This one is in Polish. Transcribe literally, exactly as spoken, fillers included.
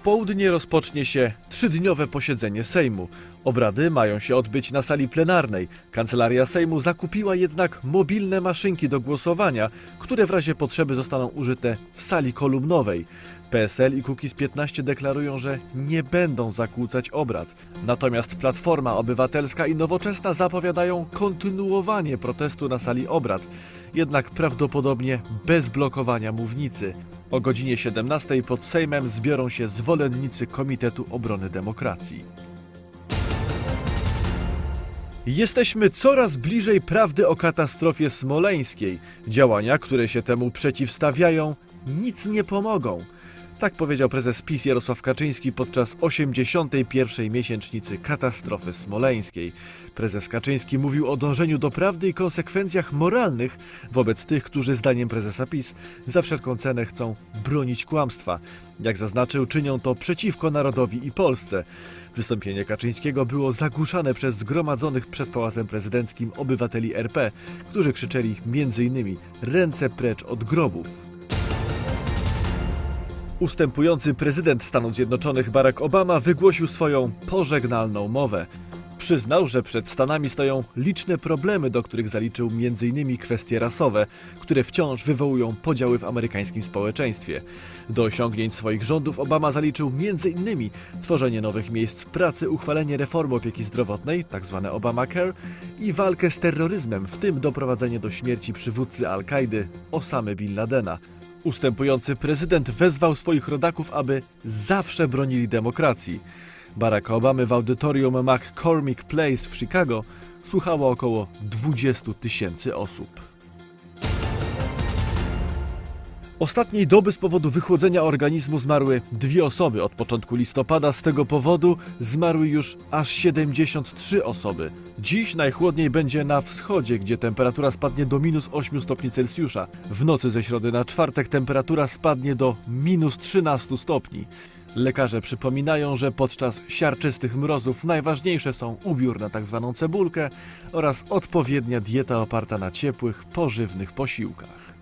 południe rozpocznie się trzydniowe posiedzenie Sejmu. Obrady mają się odbyć na sali plenarnej. Kancelaria Sejmu zakupiła jednak mobilne maszynki do głosowania, które w razie potrzeby zostaną użyte w sali kolumnowej. P S L i Kukiz piętnaście deklarują, że nie będą zakłócać obrad. Natomiast Platforma Obywatelska i Nowoczesna zapowiadają kontynuowanie protestu na sali obrad, jednak prawdopodobnie bez blokowania mównicy. O godzinie siedemnastej pod Sejmem zbiorą się zwolennicy Komitetu Obrony Demokracji. Jesteśmy coraz bliżej prawdy o katastrofie smoleńskiej. Działania, które się temu przeciwstawiają, nic nie pomogą. Tak powiedział prezes PiS Jarosław Kaczyński podczas osiemdziesiątej pierwszej miesięcznicy katastrofy smoleńskiej. Prezes Kaczyński mówił o dążeniu do prawdy i konsekwencjach moralnych wobec tych, którzy zdaniem prezesa PiS za wszelką cenę chcą bronić kłamstwa. Jak zaznaczył, czynią to przeciwko narodowi i Polsce. Wystąpienie Kaczyńskiego było zagłuszane przez zgromadzonych przed Pałacem Prezydenckim obywateli R P, którzy krzyczeli między innymi ręce precz od grobów. Ustępujący prezydent Stanów Zjednoczonych Barack Obama wygłosił swoją pożegnalną mowę. Przyznał, że przed Stanami stoją liczne problemy, do których zaliczył między innymi kwestie rasowe, które wciąż wywołują podziały w amerykańskim społeczeństwie. Do osiągnięć swoich rządów Obama zaliczył między innymi tworzenie nowych miejsc pracy, uchwalenie reformy opieki zdrowotnej, tzw. Obamacare, i walkę z terroryzmem, w tym doprowadzenie do śmierci przywódcy Al-Kaidy Osamy Bin Ladena. Ustępujący prezydent wezwał swoich rodaków, aby zawsze bronili demokracji. Baracka Obamy w audytorium McCormick Place w Chicago słuchało około dwudziestu tysięcy osób. Ostatniej doby z powodu wychłodzenia organizmu zmarły dwie osoby. Od początku listopada z tego powodu zmarły już aż siedemdziesiąt trzy osoby. Dziś najchłodniej będzie na wschodzie, gdzie temperatura spadnie do minus ośmiu stopni Celsjusza. W nocy ze środy na czwartek temperatura spadnie do minus trzynastu stopni. Lekarze przypominają, że podczas siarczystych mrozów najważniejsze są ubiór na tzw. cebulkę oraz odpowiednia dieta oparta na ciepłych, pożywnych posiłkach.